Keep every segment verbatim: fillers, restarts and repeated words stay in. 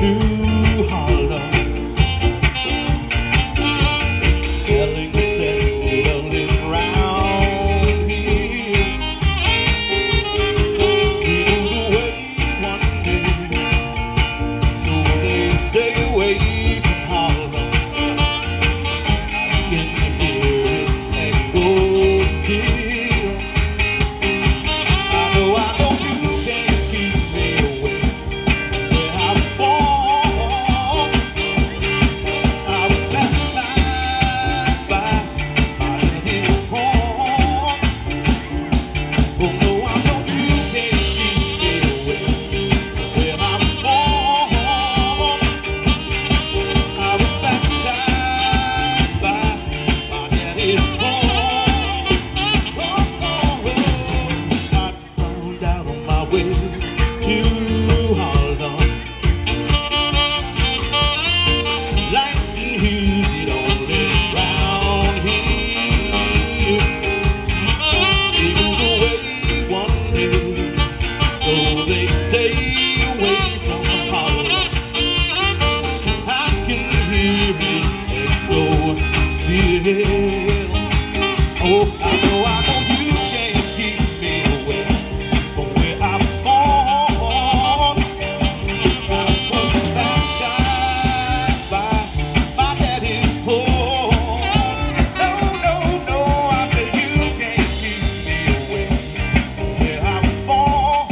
through Harlem. Ellington building round here. We moved away one day, so they stay away from Harlem. I can hear it echo still. I know, I know you can't keep me away where I was born. I was baptized by my daddy's horn. Oh no, I know you can't keep me away where I was born. I was baptized by my daddy's horn. Oh, oh, oh. I found out on my way to Harlem. Langston Hughes, he don't live round here. He moved away one day, so they stay away from Harlem. I can hear it echo still. Oh, I know, I know you can't keep me away from where I was born. I was baptized by my daddy's horn. No, no, no, I said you can't keep me away from where I was born.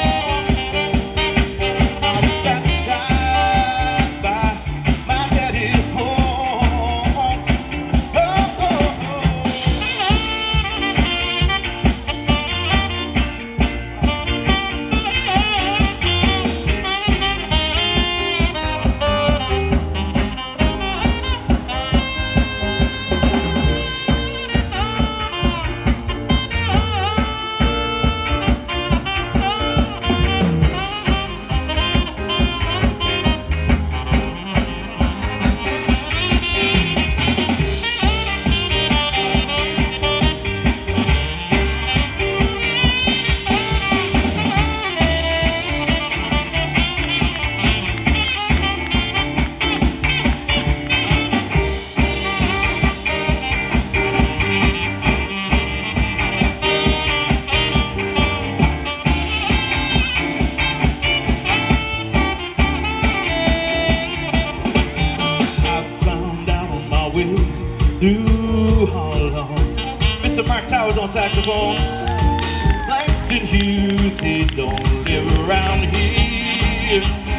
I was baptized by my daddy's horn. Oh, oh, oh. I found out on my way through Harlem. Mister Mark Towers on saxophone. Langston Hughes, he don't live around here.